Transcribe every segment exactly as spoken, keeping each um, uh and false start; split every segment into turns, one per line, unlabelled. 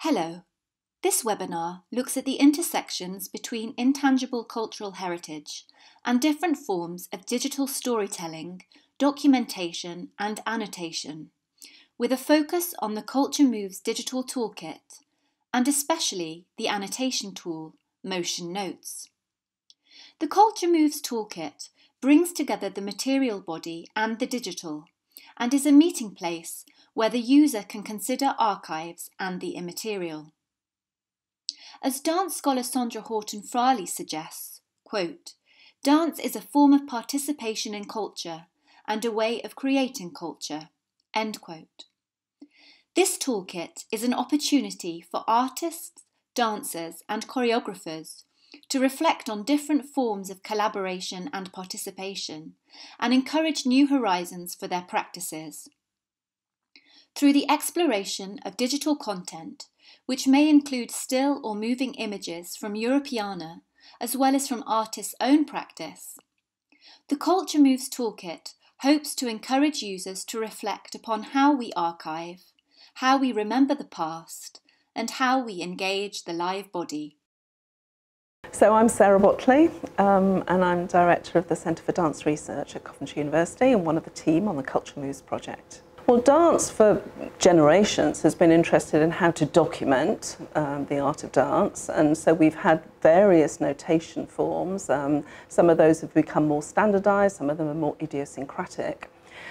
Hello. This webinar looks at the intersections between intangible cultural heritage and different forms of digital storytelling, documentation and annotation, with a focus on the CultureMoves digital toolkit and especially the annotation tool, Motion Notes. The CultureMoves toolkit brings together the material body and the digital and is a meeting place where the user can consider archives and the immaterial. As dance scholar Sandra Horton-Fraley suggests, quote, "Dance is a form of participation in culture and a way of creating culture," end quote. This toolkit is an opportunity for artists, dancers and choreographers to reflect on different forms of collaboration and participation and encourage new horizons for their practices. Through the exploration of digital content, which may include still or moving images from Europeana, as well as from artists' own practice, the CultureMoves toolkit hopes to encourage users to reflect upon how we archive, how we remember the past, and how we engage the live body.
So I'm Sarah Botley, um, and I'm Director of the Centre for Dance Research at Coventry University and one of the team on the CultureMoves project. Well, dance for generations has been interested in how to document um, the art of dance, and so we've had various notation forms. Um, some of those have become more standardised, some of them are more idiosyncratic.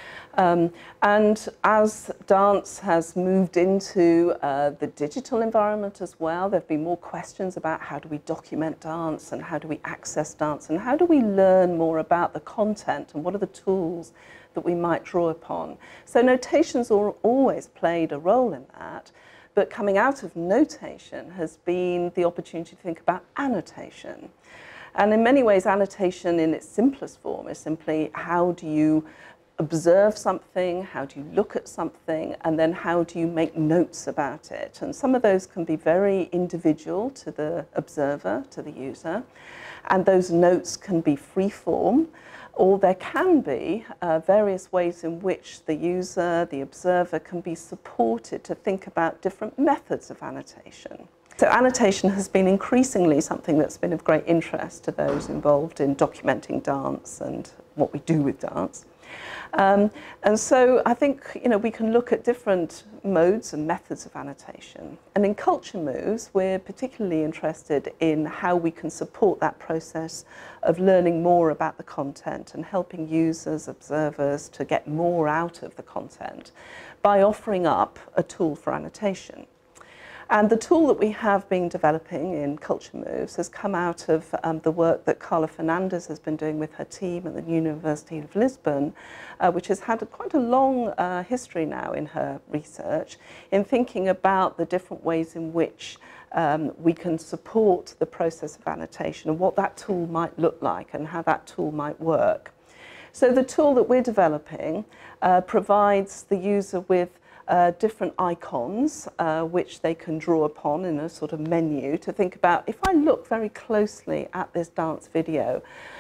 Um, and as dance has moved into uh, the digital environment as well, there have been more questions about how do we document dance and how do we access dance and how do we learn more about the content and what are the tools that we might draw upon. So notation's al always played a role in that, but coming out of notation has been the opportunity to think about annotation. And in many ways, annotation in its simplest form is simply how do you observe something, how do you look at something, and then how do you make notes about it. And some of those can be very individual to the observer, to the user, and those notes can be free form, or there can be uh, various ways in which the user, the observer, can be supported to think about different methods of annotation. So annotation has been increasingly something that's been of great interest to those involved in documenting dance and what we do with dance. Um, and so I think, you know, we can look at different modes and methods of annotation. And in CultureMoves, we're particularly interested in how we can support that process of learning more about the content and helping users, observers to get more out of the content by offering up a tool for annotation. And the tool that we have been developing in CultureMoves has come out of um, the work that Carla Fernandez has been doing with her team at the University of Lisbon, uh, which has had a, quite a long uh, history now in her research in thinking about the different ways in which um, we can support the process of annotation and what that tool might look like and how that tool might work. So the tool that we're developing uh, provides the user with Uh, different icons uh, which they can draw upon in a sort of menu to think about, if I look very closely at this dance video,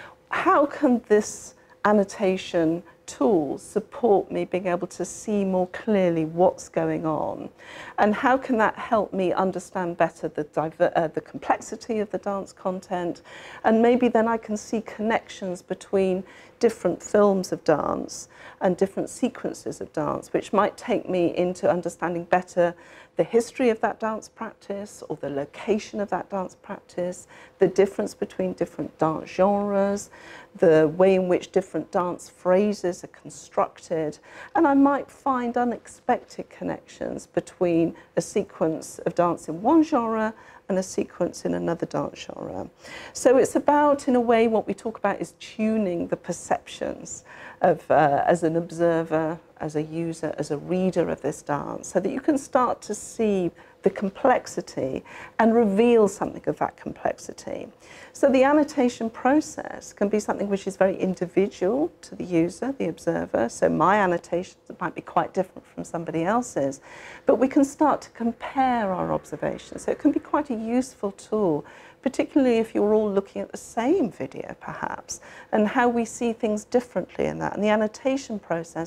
how can this annotation tool support me being able to see more clearly what's going on, and how can that help me understand better the, diver uh, the complexity of the dance content, and maybe then I can see connections between different films of dance and different sequences of dance, which might take me into understanding better the history of that dance practice or the location of that dance practice, the difference between different dance genres, the way in which different dance phrases are constructed, and I might find unexpected connections between a sequence of dance in one genre and a sequence in another dance genre. So it's about, in a way, what we talk about is tuning the perceptions of, uh, as an observer, as a user, as a reader of this dance, so that you can start to see the complexity and reveal something of that complexity. So the annotation process can be something which is very individual to the user, the observer. So my annotations might be quite different from somebody else's, but we can start to compare our observations. So it can be quite a useful tool, particularly if you're all looking at the same video perhaps, and how we see things differently in that. And the annotation process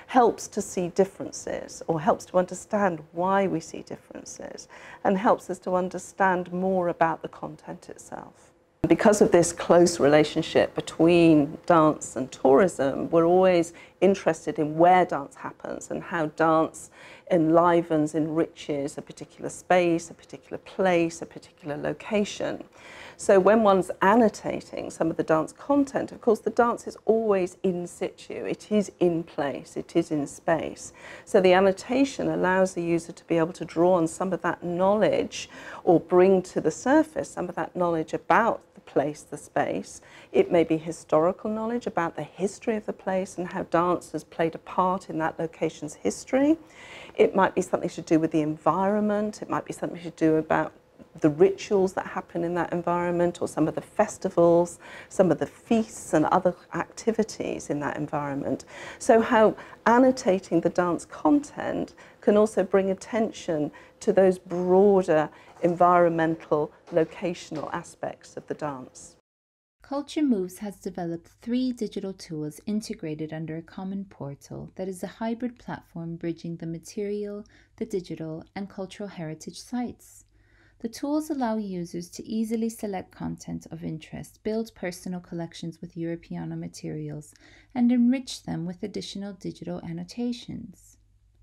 helps to see differences, or helps to understand why we see differences, and helps us to understand more about the content itself. Because of this close relationship between dance and tourism, we're always interested in where dance happens and how dance enlivens, enriches a particular space, a particular place, a particular location. So when one's annotating some of the dance content, of course the dance is always in situ, it is in place, it is in space. So the annotation allows the user to be able to draw on some of that knowledge, or bring to the surface some of that knowledge about the place, the space. It may be historical knowledge about the history of the place and how dance has played a part in that location's history. It might be something to do with the environment, it might be something to do about the rituals that happen in that environment, or some of the festivals, some of the feasts and other activities in that environment. So how annotating the dance content can also bring attention to those broader environmental, locational aspects of the dance.
CultureMoves has developed three digital tools integrated under a common portal that is a hybrid platform bridging the material, the digital, and cultural heritage sites. The tools allow users to easily select content of interest, build personal collections with Europeana materials, and enrich them with additional digital annotations.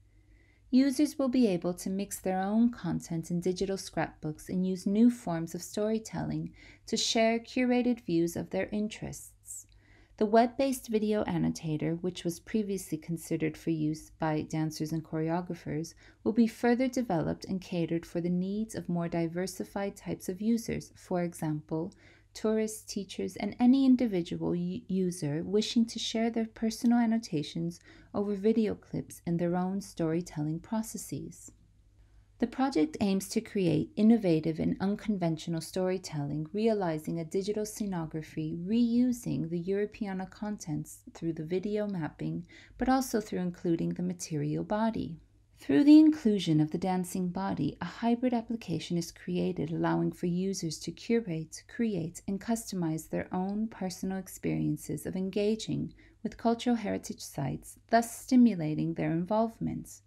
Users will be able to mix their own content in digital scrapbooks and use new forms of storytelling to share curated views of their interests. The web-based video annotator, which was previously considered for use by dancers and choreographers, will be further developed and catered for the needs of more diversified types of users, for example, tourists, teachers, and any individual user wishing to share their personal annotations over video clips in their own storytelling processes. The project aims to create innovative and unconventional storytelling, realizing a digital scenography, reusing the Europeana contents through the video mapping, but also through including the material body. Through the inclusion of the dancing body, a hybrid application is created, allowing for users to curate, create, and customize their own personal experiences of engaging with cultural heritage sites, thus stimulating their involvement.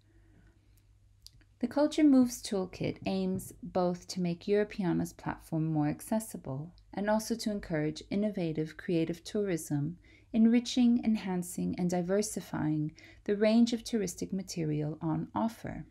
The CultureMoves toolkit aims both to make Europeana's platform more accessible and also to encourage innovative creative tourism, enriching, enhancing, and diversifying the range of touristic material on offer.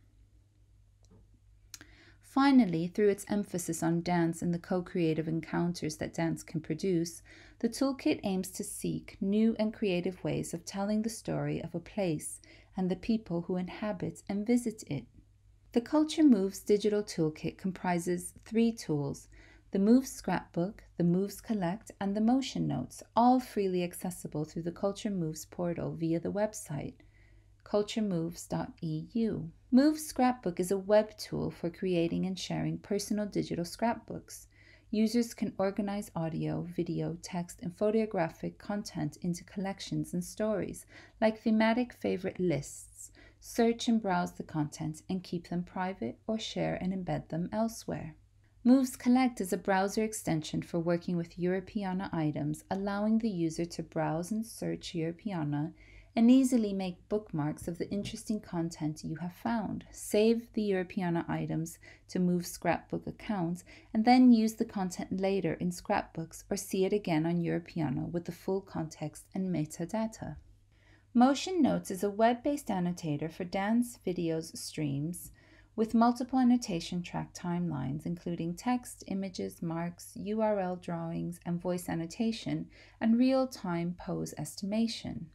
Finally, through its emphasis on dance and the co-creative encounters that dance can produce, the toolkit aims to seek new and creative ways of telling the story of a place and the people who inhabit and visit it. The CultureMoves digital toolkit comprises three tools: the Moves Scrapbook, the Moves Collect, and the Motion Notes, all freely accessible through the CultureMoves portal via the website culture moves dot e u. Moves Scrapbook is a web tool for creating and sharing personal digital scrapbooks. Users can organize audio, video, text, and photographic content into collections and stories, like thematic favorite lists, search and browse the content, and keep them private or share and embed them elsewhere. Moves Collect is a browser extension for working with Europeana items, allowing the user to browse and search Europeana and easily make bookmarks of the interesting content you have found. Save the Europeana items to Moves Scrapbook account and then use the content later in scrapbooks or see it again on Europeana with the full context and metadata. Motion Notes is a web-based annotator for dance, videos, streams, with multiple annotation track timelines, including text, images, marks, U R L drawings, and voice annotation, and real-time pose estimation.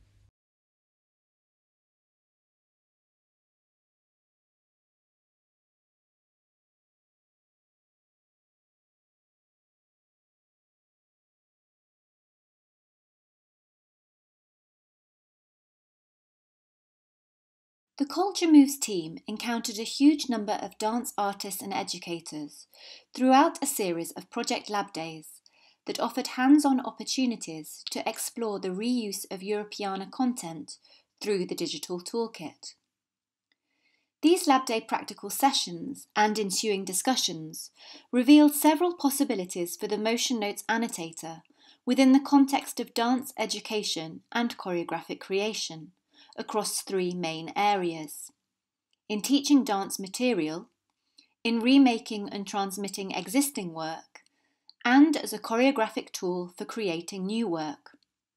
The CultureMoves team encountered a huge number of dance artists and educators throughout a series of Project Lab Days that offered hands-on opportunities to explore the reuse of Europeana content through the digital toolkit. These Lab Day practical sessions and ensuing discussions revealed several possibilities for the Motion Notes annotator within the context of dance education and choreographic creation, across three main areas: in teaching dance material, in remaking and transmitting existing work, and as a choreographic tool for creating new work.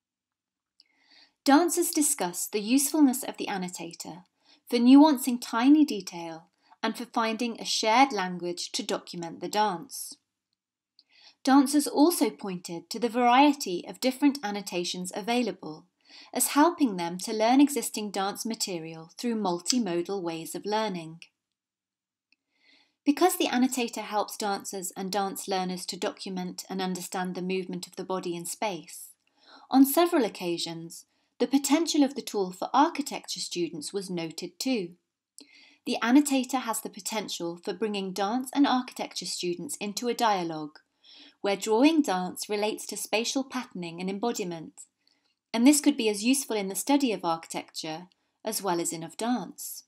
Dancers discuss the usefulness of the annotator for nuancing tiny detail and for finding a shared language to document the dance. Dancers also pointed to the variety of different annotations available as helping them to learn existing dance material through multimodal ways of learning. Because the annotator helps dancers and dance learners to document and understand the movement of the body in space, on several occasions, the potential of the tool for architecture students was noted too. The annotator has the potential for bringing dance and architecture students into a dialogue, where drawing dance relates to spatial patterning and embodiment, and this could be as useful in the study of architecture as well as in of dance.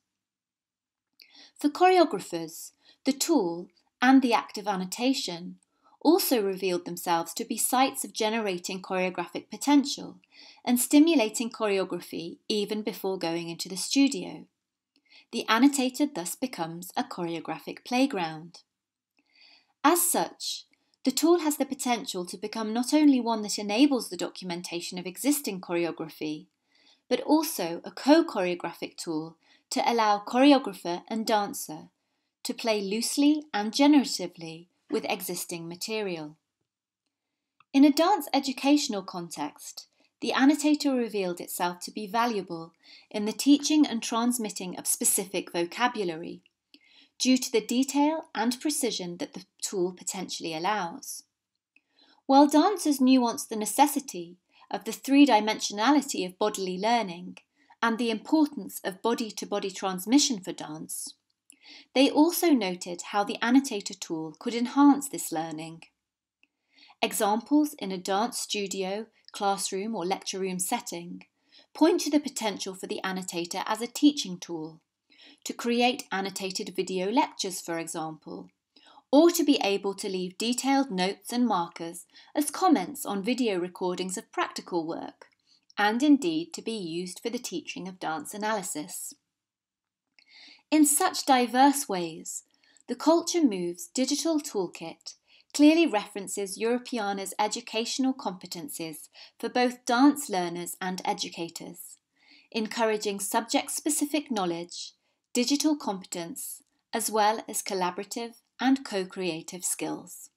For choreographers, the tool and the act of annotation also revealed themselves to be sites of generating choreographic potential and stimulating choreography even before going into the studio. The annotator thus becomes a choreographic playground. As such, the tool has the potential to become not only one that enables the documentation of existing choreography, but also a co-choreographic tool to allow choreographer and dancer to play loosely and generatively with existing material. In a dance educational context, the annotator revealed itself to be valuable in the teaching and transmitting of specific vocabulary, due to the detail and precision that the tool potentially allows. While dancers nuanced the necessity of the three-dimensionality of bodily learning and the importance of body-to-body transmission for dance, they also noted how the annotator tool could enhance this learning. Examples in a dance studio, classroom or lecture room setting point to the potential for the annotator as a teaching tool, to create annotated video lectures, for example, or to be able to leave detailed notes and markers as comments on video recordings of practical work, and indeed to be used for the teaching of dance analysis. In such diverse ways, the CultureMoves digital toolkit clearly references Europeana's educational competencies for both dance learners and educators, encouraging subject-specific knowledge, digital competence, as well as collaborative and co-creative skills.